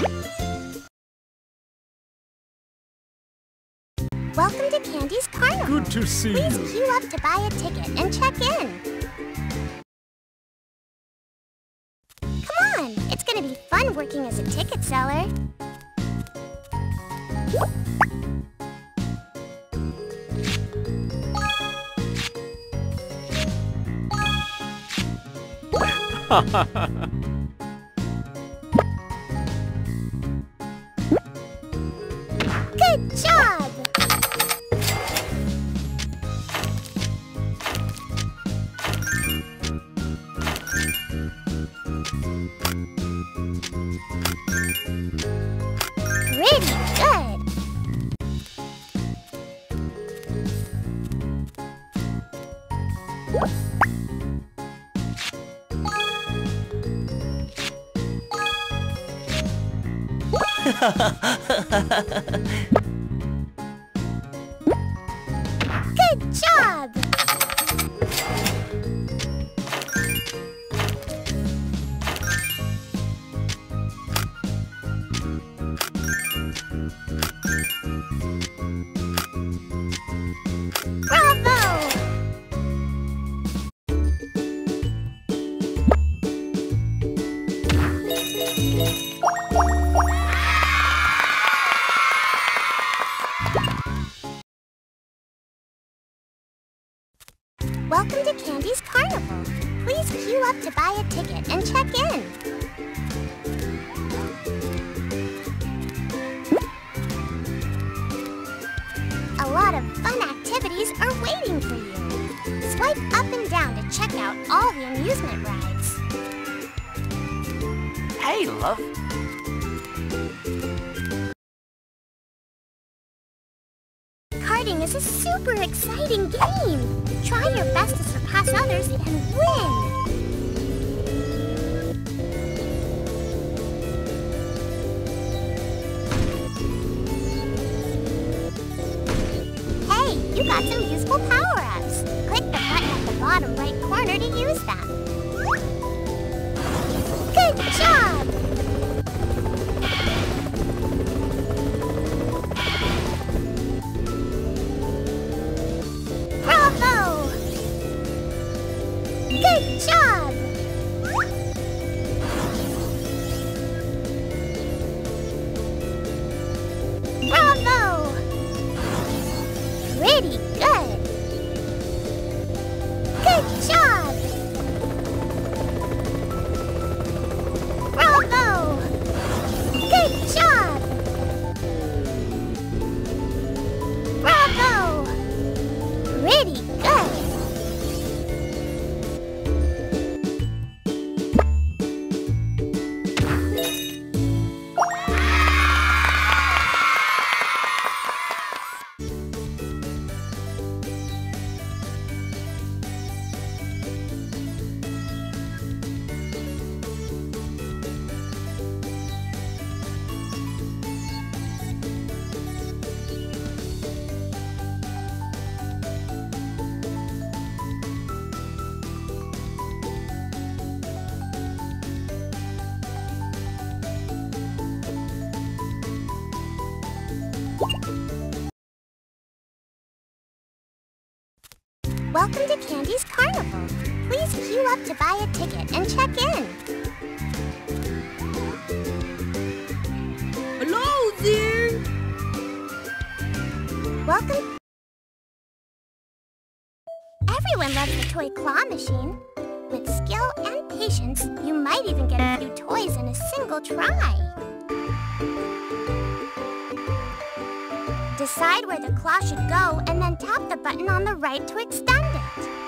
Welcome to Candy's Carnival. Good to see you. Please queue up to buy a ticket and check in. Come on, it's gonna be fun working as a ticket seller. Good job! Pretty good! Good job! Bravo! Welcome to Candy's Carnival. Please queue up to buy a ticket and check in. A lot of fun activities are waiting for you. Swipe up and down to check out all the amusement rides. Hey, love. Karting is a super exciting game. Try your best to surpass others and win. Hey, you got some useful power-ups. Click the button at the bottom right corner to use them. Good job! Bravo! Good job! Bravo! Pretty good! Good job! Bravo! Good job! Bravo! Pretty good! Welcome to Candy's Carnival. Please queue up to buy a ticket and check in. Hello there! Welcome. Everyone loves the toy claw machine. With skill and patience, you might even get a few toys in a single try. Decide where the claw should go and then tap the button on the right to extend it.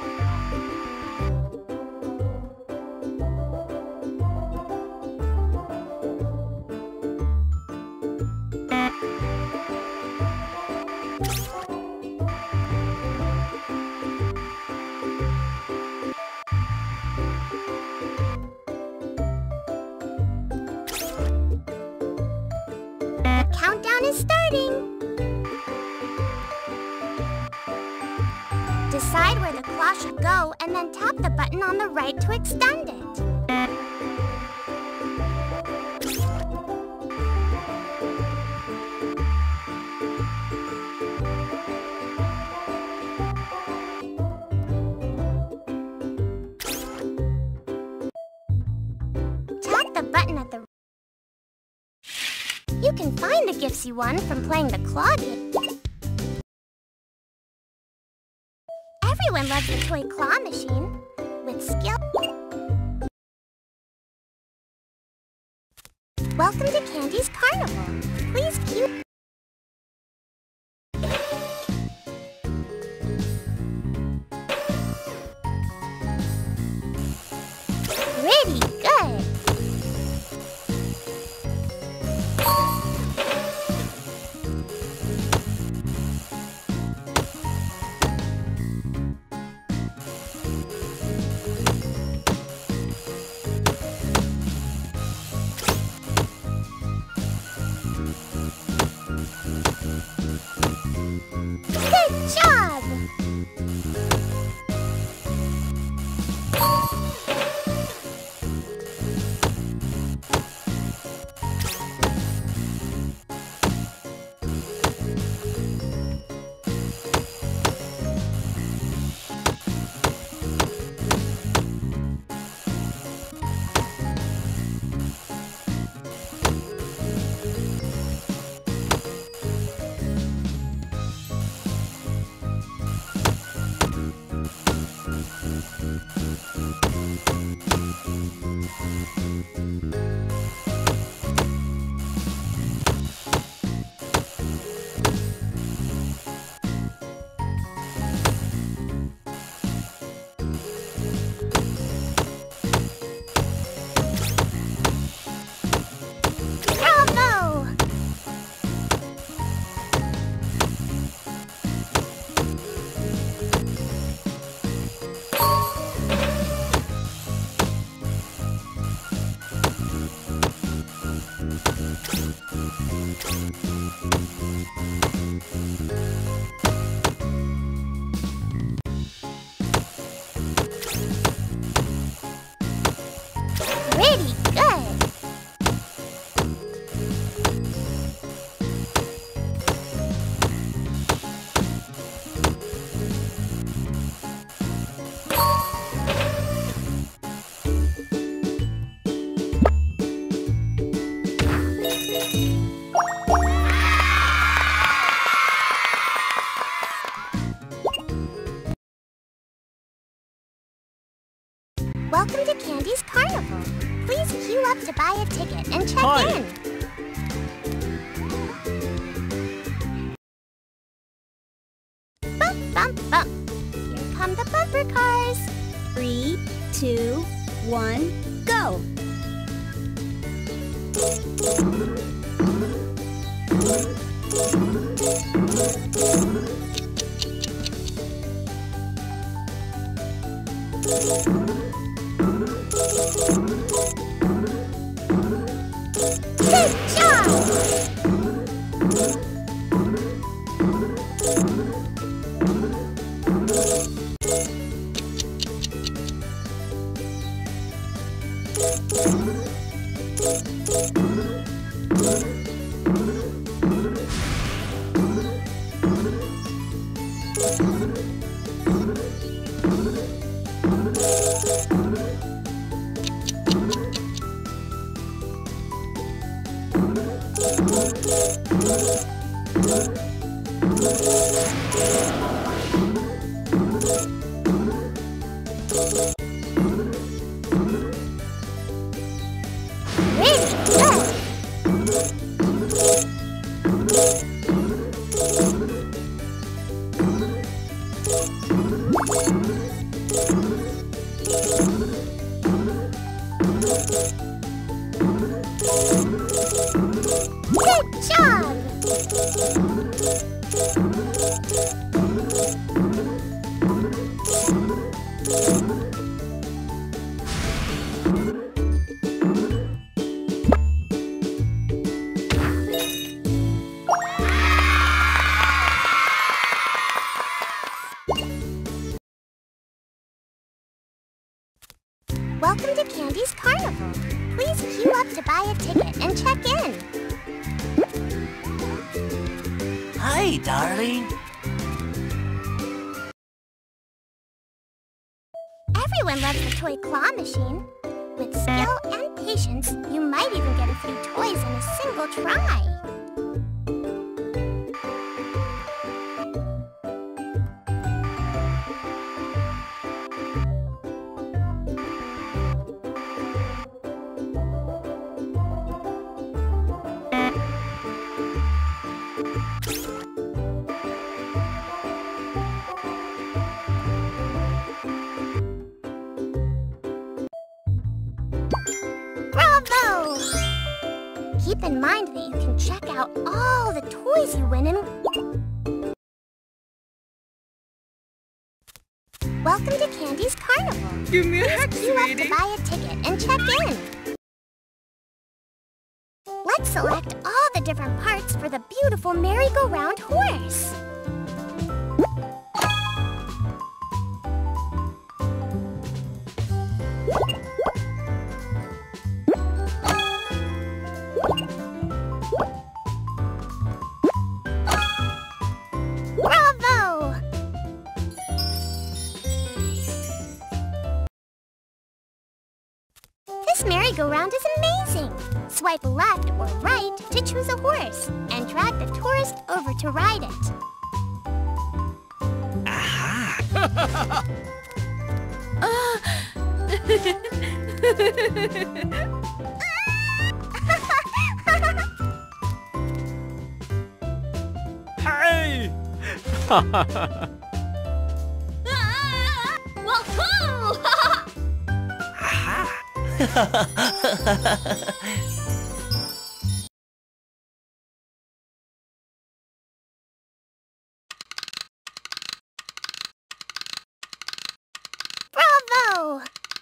The countdown is starting. Decide where the claw should go and then tap the button on the right to extend it. button at the... You can find the gifts you won from playing the claw game. Everyone loves the toy claw machine. With skill... Welcome to Candy's Carnival. Please cue... Pretty good. Good job! Bravo! Pretty good. Welcome to Candy's Carnival. Please queue up to buy a ticket and check in. Bump, bump, bump. Here come the bumper cars. 3, 2, 1, go! Good job! Good job! Welcome to Candy's Carnival. Please queue up to buy a ticket and check in. Hi, darling. Everyone loves the toy claw machine. With skill and patience. patience, you might even get a few toys in a single try. Bravo! Keep in mind that you can check out all the toys you win in... Welcome to Candy's Carnival. Give me a hug, Queue up to sweetie. buy a ticket and check in. Let's select all the different parts for the beautiful merry-go-round horse. Bravo! This merry-go-round is amazing! Swipe left or right to choose a horse and drag the tourist over to ride it. Aha! Hey! Woohoo! Bravo!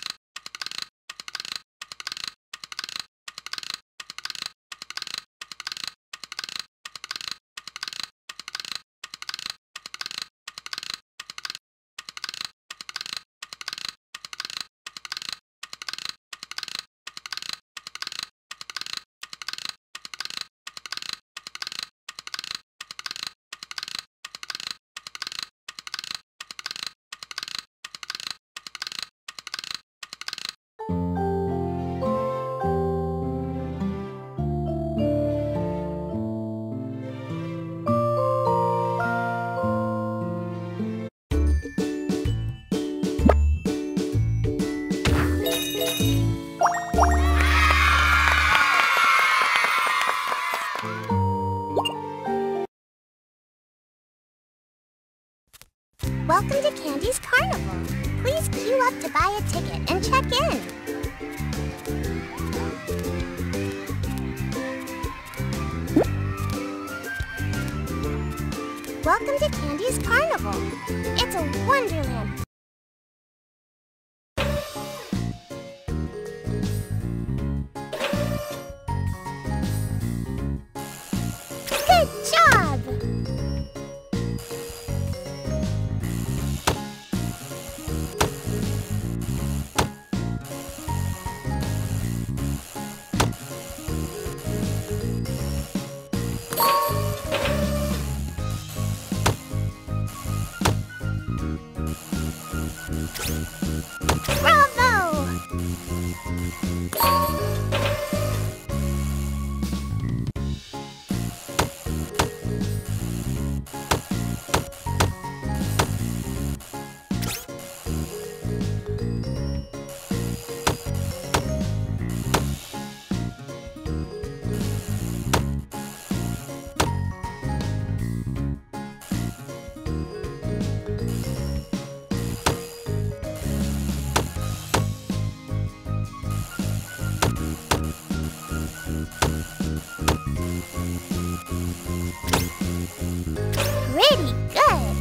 Welcome to Candy's Carnival. Please queue up to buy a ticket and check in. Welcome to Candy's Carnival. It's a wonderland. Good job! Bravo! Pretty good.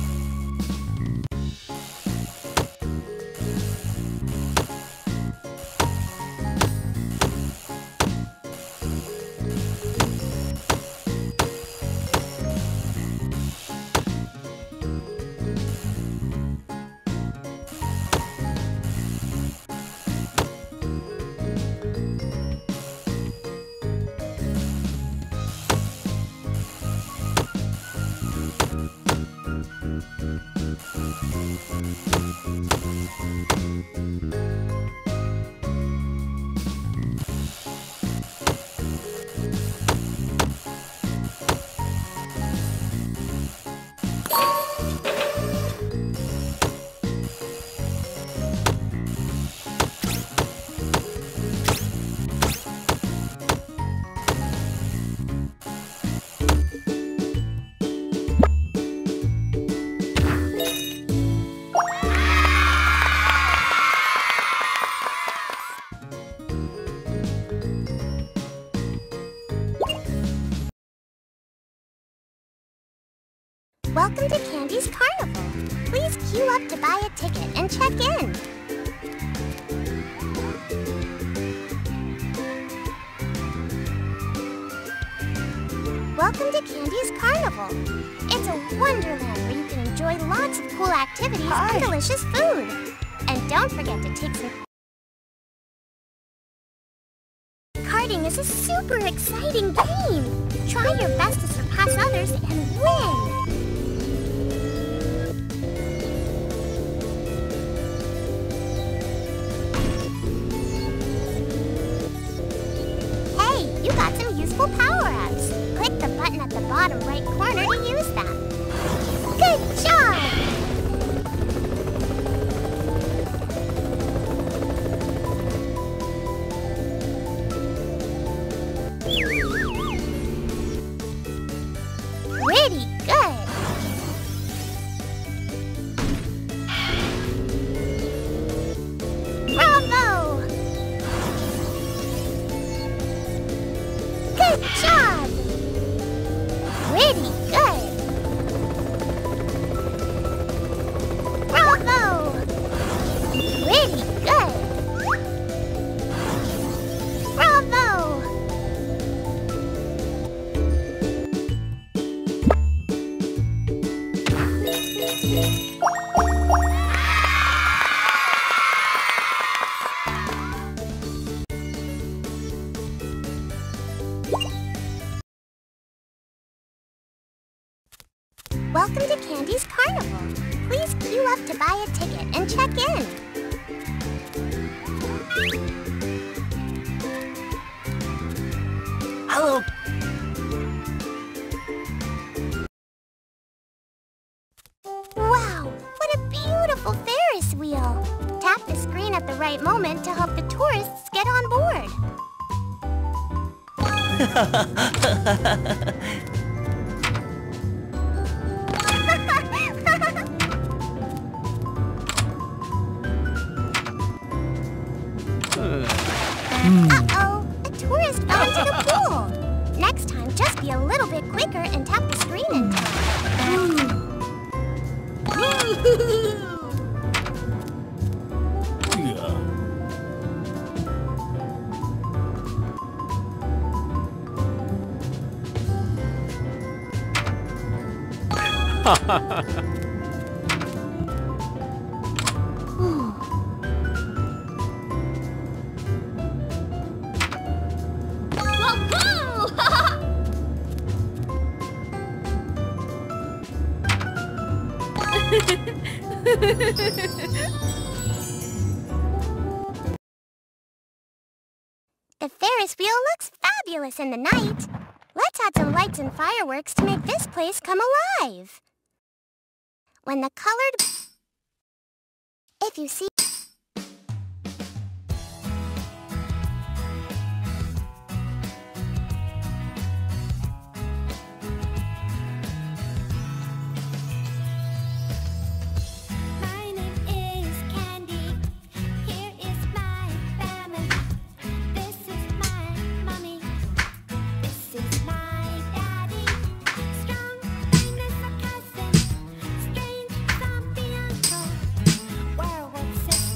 Welcome to Candy's Carnival. Please queue up to buy a ticket and check in. Welcome to Candy's Carnival. It's a wonderland where you can enjoy lots of cool activities and delicious food. And don't forget to take some... Karting is a super exciting game. Try your best to surpass others and win. Hey, you got some useful power-ups. Click the button at the bottom right corner to use them. Good job! Pretty good! Bravo! Good job! Pretty good! Bravo! Pretty good! Bravo! Welcome to Candy's Carnival. Please queue up to buy a ticket and check in. Hello. Wow, what a beautiful Ferris wheel! Tap the screen at the right moment to help the tourists get on board. Uh-oh, a tourist fell into the pool. Next time, just be a little bit quicker and tap the screen in time. The Ferris wheel looks fabulous in the night. Let's add some lights and fireworks to make this place come alive. When the colored... If you see... Whirl,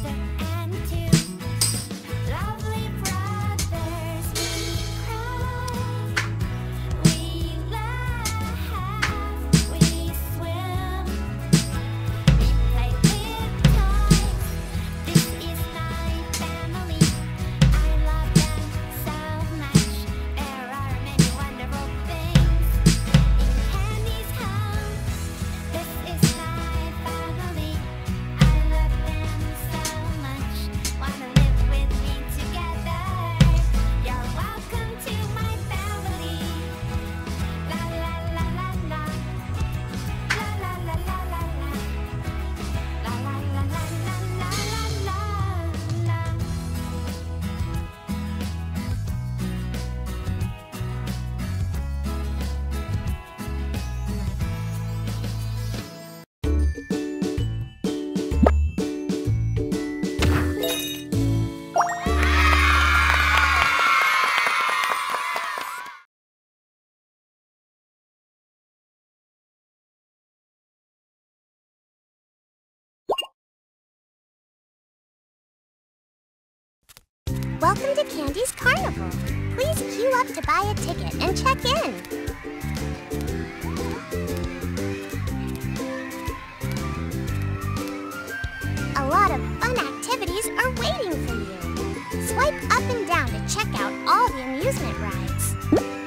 Welcome to Candy's Carnival. Please queue up to buy a ticket and check in. A lot of fun activities are waiting for you. Swipe up and down to check out all the amusement rides.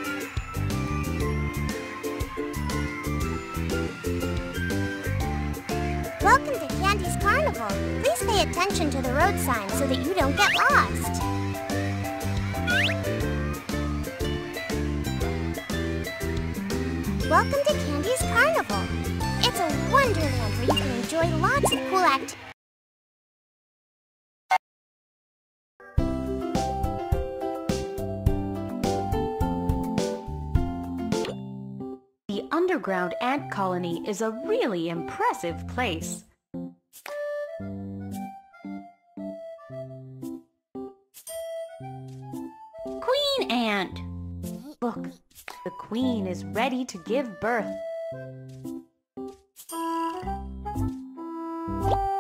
Welcome to Candy's Carnival. Please pay attention to the road signs so that you don't get lost. Welcome to Candy's Carnival. It's a wonderland where you can enjoy lots of cool activities. The underground ant colony is a really impressive place. Queen ant! Look, the queen is ready to give birth.